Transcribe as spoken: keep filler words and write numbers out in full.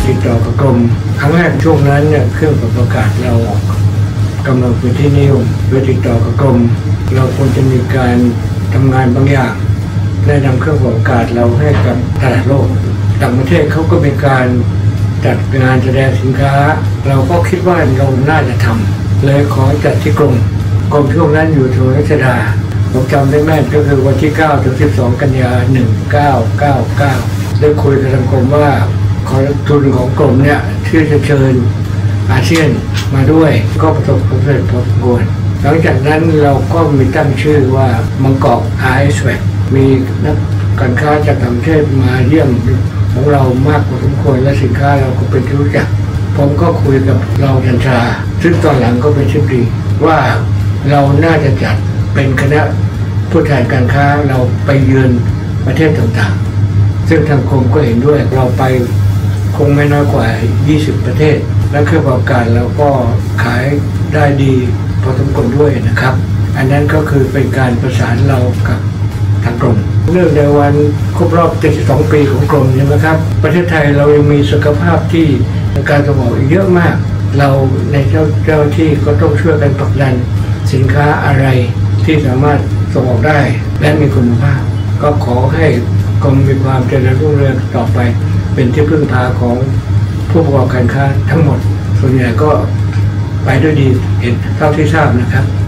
ติดต่อกับกรมครั้งแรกช่วงนั้นเนี่ยเครื่องปรับอากาศเรากำลังเป็นที่นิยมโดยติดต่อกับกรมเราควรจะมีการทำงานบางอย่างแนะนำเครื่องปรับอากาศเราให้กับตลาดโลกต่างประเทศเขาก็มีการจัดงานแสดงสินค้าเราก็คิดว่าเราน่าจะทำเลยขอจัดที่กรมกรมช่วงนั้นอยู่ถนนรัชดาผมจำได้แม่นก็คือวันที่เก้าถึงสิบสองกันยายนหนึ่งเก้าเก้าเก้าได้คุยกับทางกรมว่าขอทุนของกรมเนี่ยที่จะเชิญอาเซียนมาด้วยก็ประสบความสำเร็จพอสมควรหลังจากนั้นเราก็มีตั้งชื่อว่ามังกร อาร์ เอส แวค มีนักการค้าจากต่างประเทศมาเยี่ยมของเรามากพอสมควรและสินค้าเราก็เป็นที่รู้จักผมก็คุยกับเราทันชาซึ่งตอนหลังก็เป็นชื่อดีว่าเราน่าจะจัดเป็นคณะผู้แทนการค้าเราไปเยือนประเทศต่างๆซึ่งทางกรมก็เห็นด้วยเราไปคงไม่น้อยกว่ายี่สิบประเทศและเครื่องปรับอากาศเราก็ขายได้ดีพอสมควรด้วยนะครับอันนั้นก็คือเป็นการประสานเรากับทางกรมเรื่องในวันครบรอบเจ็ดสิบสองปีของกรมใช่ไหมครับประเทศไทยเรายังมีศักยภาพที่การส่งออกเยอะมากเราในเจ้าเจ้าที่ก็ต้องช่วยกันผลักดันสินค้าอะไรที่สามารถส่งออกได้และมีคุณภาพก็ขอให้กรมมีความเจริญรุ่งเรืองต่อไปเป็นที่พึ่งพาของผู้ประกอบการค้าทั้งหมดส่วนใหญ่ก็ไปด้วยดีเห็นเท่าที่ทราบนะครับ